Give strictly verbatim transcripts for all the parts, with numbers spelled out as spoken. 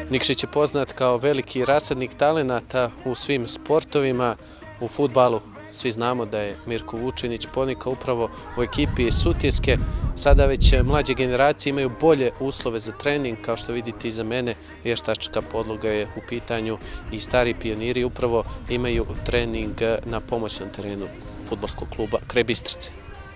Nikšić je poznat kao veliki rasadnik talenata u svim sportovima, u fudbalu. Svi znamo da je Mirko Vučinić ponikao upravo u ekipi iz Sutjeske. Sada već mlađe generacije imaju bolje uslove za trening, kao što vidite iza mene, vještačka podloga je u pitanju i stari pioniri upravo imaju trening na pomoćnom terenu fudbalskog kluba kraj Bistrice.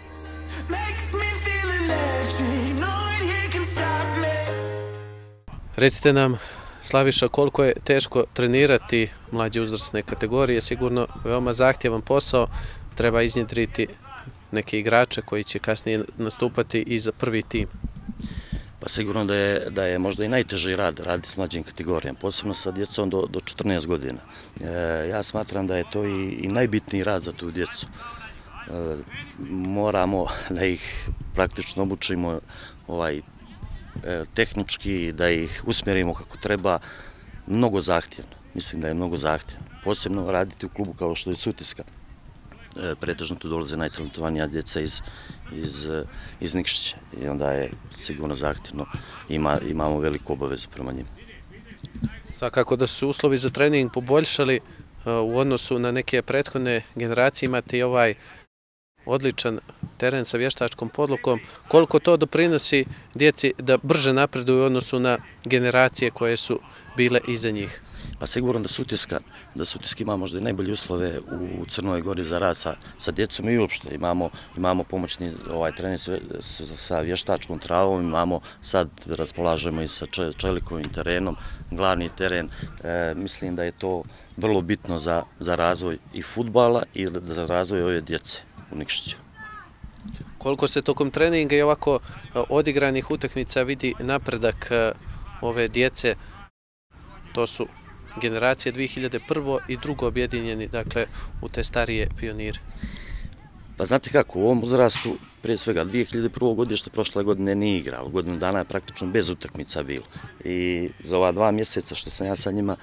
Recite nam, Slaviša, koliko je teško trenirati mlađe uzrasne kategorije, sigurno veoma zahtjevan posao, treba iznjedriti neke igrače koji će kasnije nastupati i za prvi tim. Pa sigurno da je, da je možda i najteži rad raditi s mlađim kategorijama, posebno sa djecom do, do četrnaest godina. E, ja smatram da je to i, i najbitniji rad za tu djecu. E, moramo da ih praktično obučimo ovaj, tehnički, da ih usmjerimo kako treba, mnogo zahtjevno. Mislim da je mnogo zahtjevno. Posebno raditi u klubu kao što je Sutjeska. Pretežno tu dolaze najtalentovanija djeca iz, iz, iz Nikšića i onda je sigurno zahtjevno. Ima, imamo veliku obavezu prema njima. Svakako da su uslovi za trening poboljšali u odnosu na neke prethodne generacije. Imate i ovaj odličan teren sa vještačkom podlogom. Koliko to doprinosi djeci da brže napreduju u odnosu na generacije koje su bile iza njih? Pa sigurno da Sutjeska, da Sutjeska ima možda i najbolje uslove u Crnoj Gori za rad sa, sa djecom i uopšte. Imamo, imamo pomoćni ovaj, trening sa vještačkom travom, imamo sad raspolažemo i sa čelikovim terenom, glavni teren. E, mislim da je to vrlo bitno za, za razvoj i fudbala i za razvoj ove djece u Nikšiću. Koliko se tokom treninga i ovako odigranih utakmica vidi napredak ove djece, to su generacije dvije hiljade prve i drugo objedinjeni, dakle, u te starije pionire? Pa znate kako, u ovom uzrastu, prije svega, dvije hiljade prve godište prošle godine nije igralo, godinu dana je praktično bez utakmica bilo. I za ova dva mjeseca što sam ja sa njima,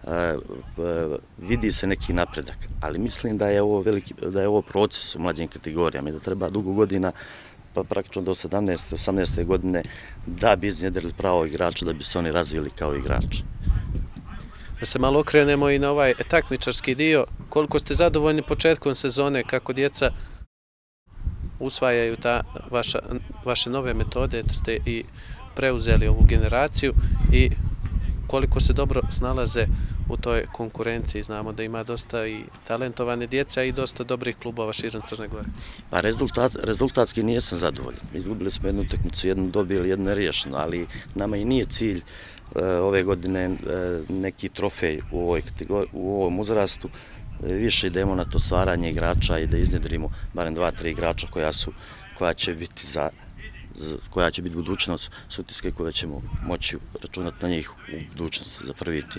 vidi se neki napredak, ali mislim da je ovo, veliki, da je ovo proces u mlađim kategorijama i da treba dugo godina, pa praktično do sedamnaeste, osamnaeste godine, da bi iznjedrili pravo igrača, da bi se oni razvili kao igrači. Da se malo okrenemo i na ovaj takmičarski dio, koliko ste zadovoljni početkom sezone, kako djeca usvajaju ta vaša, vaše nove metode, to ste i preuzeli ovu generaciju i koliko se dobro snalaze u toj konkurenciji. Znamo da ima dosta i talentovane djeca i dosta dobrih klubova širom Crne Gore. Pa rezultat, rezultatski nijesam zadovoljan. Izgubili smo jednu utakmicu, jednu dobili, jednu neriješeno, ali nama i nije cilj uh, ove godine uh, neki trofej u, ovoj kategoriji, u ovom uzrastu. Uh, više idemo na to stvaranje igrača i da iznjedrimo barem dva, tri igrača koja, su, koja će biti za koja će biti budućnost Sutjeske, koja ćemo moći računati na njih u budućnosti za prvi tim.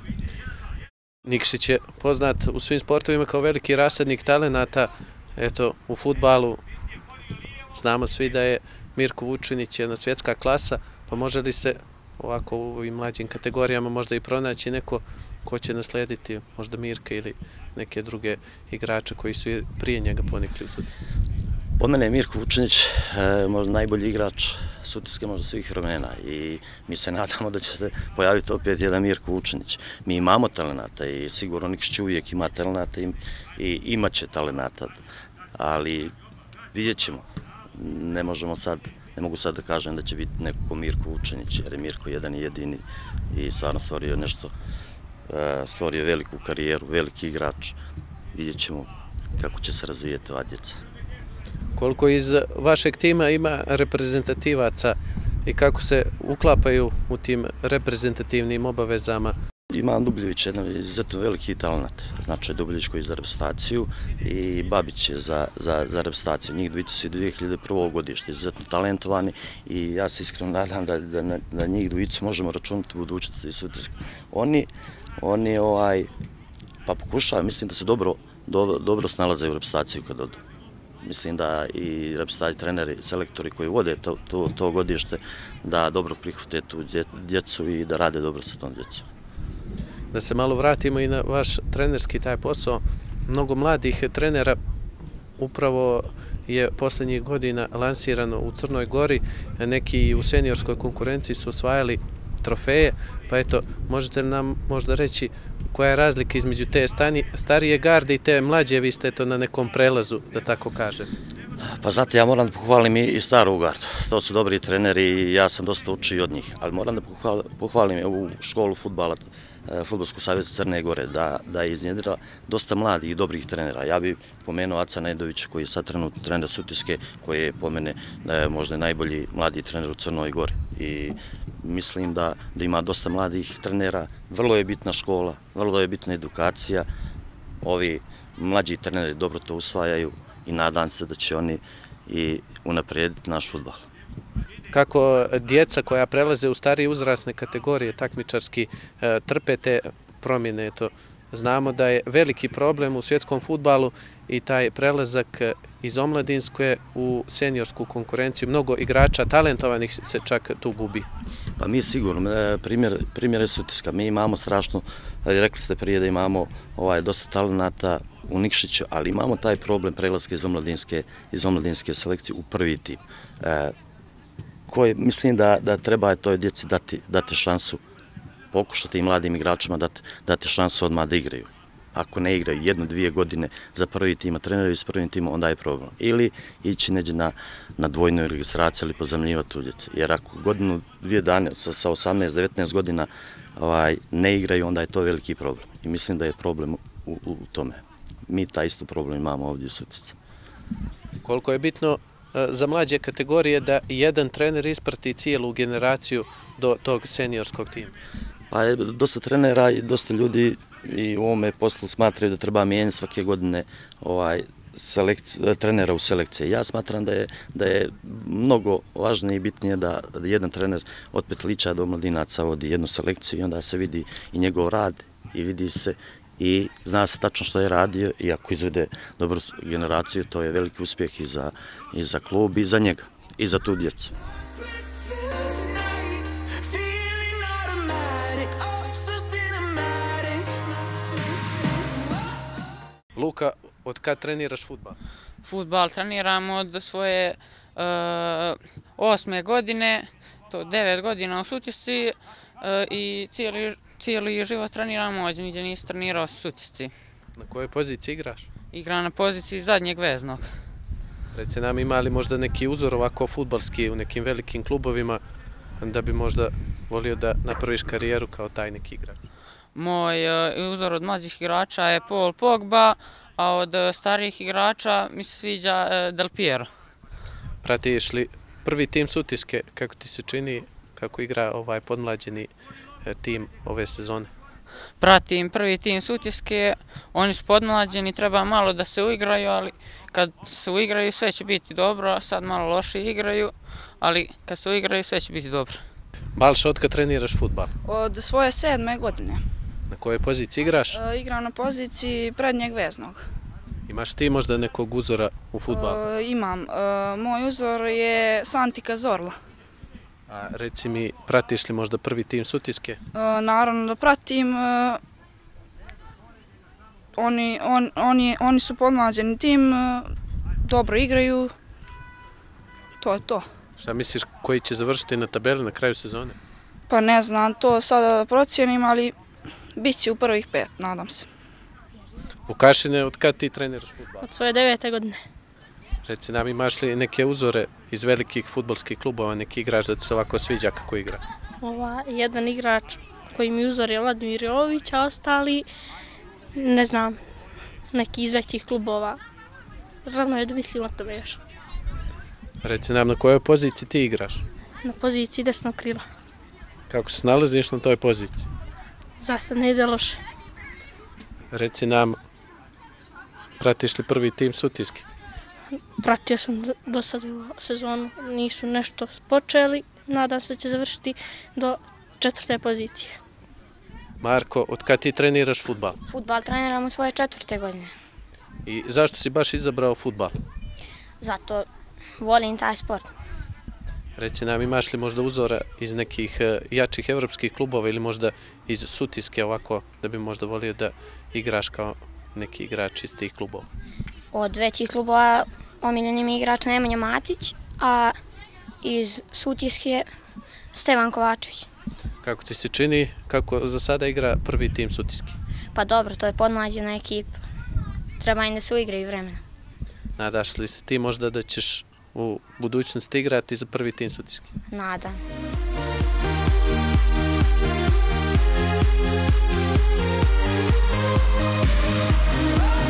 Nikšić je poznat u svim sportovima kao veliki rasadnik talenata. Eto, u fudbalu znamo svi da je Mirko Vučinić jedna svjetska klasa, pa može li se ovako u ovim mlađim kategorijama možda i pronaći neko ko će naslediti možda Mirka ili neke druge igrače koji su prije njega ponikli u Sutjesku? Po mene je Mirko Vučinić možda najbolji igrač Sutjeske možda svih vremena i mi se nadamo da će se pojaviti opet jedan Mirko Vučinić. Mi imamo talenata i sigurno Nikšić uvijek ima talenata i imat će talenata, ali vidjet ćemo. Ne možemo sad, ne mogu sad da kažem da će biti neko ko Mirko Vučinić, jer je Mirko jedan i jedini i stvarno stvorio nešto, stvorio veliku karijeru, veliki igrač. Vidjet ćemo kako će se razvijeti ova djeca. Koliko iz vašeg tima ima reprezentativaca i kako se uklapaju u tim reprezentativnim obavezama? Imam Dubljević, jedan izuzetno veliki talent, znači Dubljević koji je za reprezentaciju i Babić je za, za, za reprezentaciju. Njih dvojica su dvije hiljade prve godište, izuzetno talentovani i ja se iskreno nadam da, da, da, da njih dvojicu možemo računati u budućnosti Sutjeske. Oni, oni ovaj, pa pokušavaju, mislim da se dobro, dobro, dobro snalaze u reprezentaciju kad odu. Mislim da i reprezentativni treneri, selektori koji vode to, to, to godište, da dobro prihvate tu djecu i da rade dobro sa tom djecom. Da se malo vratimo i na vaš trenerski taj posao. Mnogo mladih trenera upravo je posljednjih godina lansirano u Crnoj Gori. Neki u seniorskoj konkurenciji su osvajali trofeje, pa eto, možete li nam možda reći koja je razlika između te stani, starije garde i te mlađe, vi ste to na nekom prelazu, da tako kažem. Pa znate, ja moram da pohvalim i staru gardu. To su dobri treneri i ja sam dosta učio od njih. Ali moram da pohvalim ovu školu fudbala, Fudbalskog saveza Crne Gore, da, da je iznjedrila dosta mladih i dobrih trenera. Ja bih pomenuo Aca Nedovića, koji je sad trenutno trener Sutjeske, koji je po mene možda najbolji mladi trener u Crnoj Gori. I mislim da, da ima dosta mladih trenera. Vrlo je bitna škola, vrlo je bitna edukacija. Ovi mlađi treneri dobro to usvajaju i nadam se da će oni i unaprijediti naš fudbal. Kako djeca koja prelaze u starije uzrasne kategorije takmičarski trpe te promjene, to znamo da je veliki problem u svjetskom fudbalu i taj prelazak iz omladinske u seniorsku konkurenciju. Mnogo igrača talentovanih se čak tu gubi. Pa mi sigurno, primjer, primjer je Sutjeska. Mi imamo strašno, rekli ste prije da imamo ovaj, dosta talenata u Nikšiću, ali imamo taj problem prelaska iz omladinske, iz omladinske selekcije u prvi tim. E, koji mislim da, da treba toj djeci dati, dati šansu, pokušati i mladim igračima dati, dati šansu odmah da igraju. Ako ne igraju jednu, dvije godine za prvi tim, a treneri s prvim timom, onda je problem. Ili ići neđe na, na dvojnu registraciju ili pozamljivati tu djeci. Jer ako godinu, dvije dane sa, sa osamnaest devetnaest godina ovaj, ne igraju, onda je to veliki problem. I mislim da je problem u, u, u tome. Mi taj isto problem imamo ovdje u Sutjesci. Koliko je bitno za mlađe kategorije da jedan trener isprati cijelu generaciju do tog seniorskog tima? Pa je dosta trenera i dosta ljudi i u ovome poslu smatraju da treba mijenjati svake godine ovaj, trenera u selekcije. Ja smatram da je, da je mnogo važnije i bitnije da, da jedan trener od petlića do mladinaca vodi jednu selekciju i onda se vidi i njegov rad i vidi se i zna se tačno što je radio i ako izvede dobru generaciju, to je veliki uspjeh i za, i za klub i za njega i za tu djecu. Luka, od kad treniraš fudbal? Fudbal treniram od svoje uh, osme godine, to devet godina u Sutjesci uh, i cijeli, cijeli život treniram ovdje, niđe nisam trenirao u Sutjesci. Na kojoj poziciji igraš? Igram na poziciji zadnjeg veznog. Reci nam, ima li možda neki uzor ovako fudbalski u nekim velikim klubovima da bi možda volio da napraviš karijeru kao taj neki igrač? Moj uh, uzor od mlađih igrača je Paul Pogba, a od uh, starijih igrača mi se sviđa uh, Del Piero. Pratiš li prvi tim Sutjeske, kako ti se čini, kako igra ovaj podmlađeni uh, tim ove sezone? Pratim prvi tim Sutjeske, oni su podmlađeni, treba malo da se uigraju, ali kad se uigraju sve će biti dobro, sad malo loše igraju, ali kad se uigraju sve će biti dobro. Balša, od kad treniraš fudbal? Od svoje sedme godine. Na kojoj poziciji igraš? E, igram na poziciji prednjeg veznog. Imaš ti možda nekog uzora u fudbalu? E, imam. E, moj uzor je Santi Cazorla. A reci mi, pratiš li možda prvi tim Sutjeske? E, naravno da pratim. E, oni, on, oni, oni su podmlađeni tim, e, dobro igraju. To je to. Šta misliš koji će završiti na tabeli na kraju sezone? Pa ne znam, to sada da procijenim, ali bit će u prvih pet, nadam se. Vukašine, od kad ti treniraš fudbal? Od svoje devete godine. Reci nam, imaš li neke uzore iz velikih fudbalskih klubova, neki igrač da ti se ovako sviđa kako igra? Ova, jedan igrač koji mi uzor je Vladimir Jović, a ostali, ne znam, neki iz većih klubova. Rano je da mislim o tome još. Reci nam, na kojoj poziciji ti igraš? Na poziciji desnog krila. Kako se nalaziš na toj poziciji? Za sad ne ide loše. Reci nam, pratiš li prvi tim Sutjeske? Pratio sam do sada u sezonu, nisu nešto počeli, nadam se da će završiti do četvrte pozicije. Marko, od kad ti treniraš fudbal? Fudbal treniram u svoje četvrte godine. I zašto si baš izabrao fudbal? Zato volim taj sport. Reci nam, imaš li možda uzora iz nekih jačih evropskih klubova ili možda iz Sutjeske ovako da bi možda volio da igraš kao neki igrač iz tih klubova? Od većih klubova omiljeni mi igrač Nemanja Matić, a iz Sutjeske Stevan Kovačević. Kako ti se čini, kako za sada igra prvi tim Sutjeski? Pa dobro, to je podmlađena ekipa. Treba im da se uigraju vremena. Nadaš li se ti možda da ćeš u budućnosti igrati za prvi tim Sutjeski? Nadam. We'll be right back.